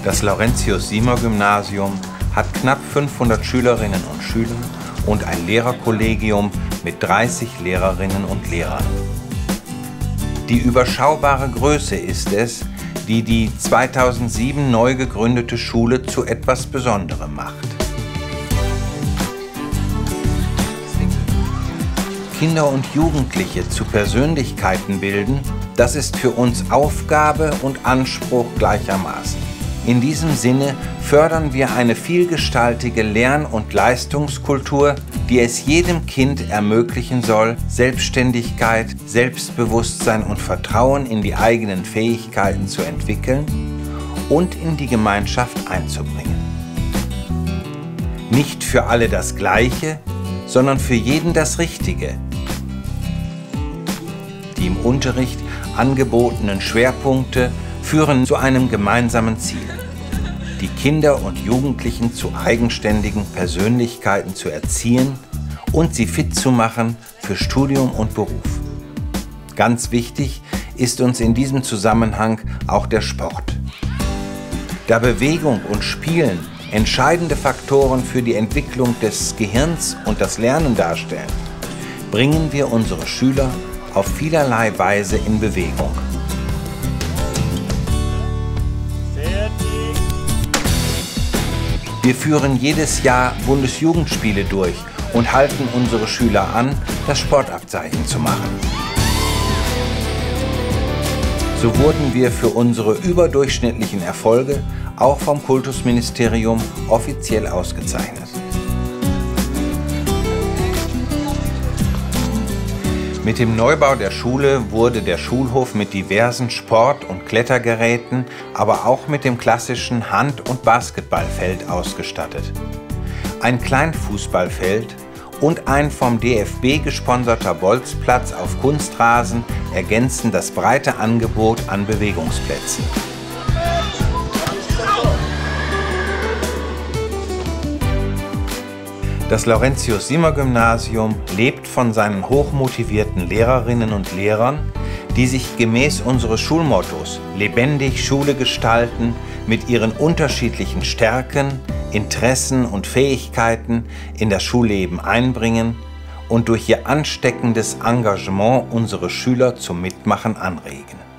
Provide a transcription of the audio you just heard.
Das Laurentius-Siemer-Gymnasium hat knapp 500 Schülerinnen und Schüler und ein Lehrerkollegium mit 30 Lehrerinnen und Lehrern. Die überschaubare Größe ist es, die die 2007 neu gegründete Schule zu etwas Besonderem macht. Kinder und Jugendliche zu Persönlichkeiten bilden, das ist für uns Aufgabe und Anspruch gleichermaßen. In diesem Sinne fördern wir eine vielgestaltige Lern- und Leistungskultur, die es jedem Kind ermöglichen soll, Selbstständigkeit, Selbstbewusstsein und Vertrauen in die eigenen Fähigkeiten zu entwickeln und in die Gemeinschaft einzubringen. Nicht für alle das Gleiche, sondern für jeden das Richtige. Die im Unterricht angebotenen Schwerpunkte führen zu einem gemeinsamen Ziel: die Kinder und Jugendlichen zu eigenständigen Persönlichkeiten zu erziehen und sie fit zu machen für Studium und Beruf. Ganz wichtig ist uns in diesem Zusammenhang auch der Sport. Da Bewegung und Spielen entscheidende Faktoren für die Entwicklung des Gehirns und das Lernen darstellen, bringen wir unsere Schüler auf vielerlei Weise in Bewegung. Wir führen jedes Jahr Bundesjugendspiele durch und halten unsere Schüler an, das Sportabzeichen zu machen. So wurden wir für unsere überdurchschnittlichen Erfolge auch vom Kultusministerium offiziell ausgezeichnet. Mit dem Neubau der Schule wurde der Schulhof mit diversen Sport- und Klettergeräten, aber auch mit dem klassischen Hand- und Basketballfeld ausgestattet. Ein Kleinfußballfeld und ein vom DFB gesponserter Bolzplatz auf Kunstrasen ergänzen das breite Angebot an Bewegungsplätzen. Das Laurentius-Siemer-Gymnasium lebt von seinen hochmotivierten Lehrerinnen und Lehrern, die sich gemäß unseres Schulmottos lebendig Schule gestalten, mit ihren unterschiedlichen Stärken, Interessen und Fähigkeiten in das Schulleben einbringen und durch ihr ansteckendes Engagement unsere Schüler zum Mitmachen anregen.